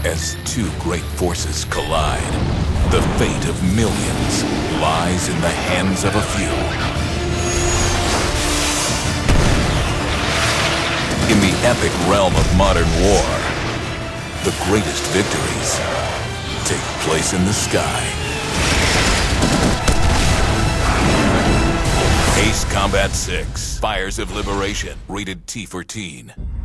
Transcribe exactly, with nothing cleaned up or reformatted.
As two great forces collide, the fate of millions lies in the hands of a few. In the epic realm of modern war, the greatest victories take place in the sky. Ace Combat six, Fires of Liberation, rated T for teen.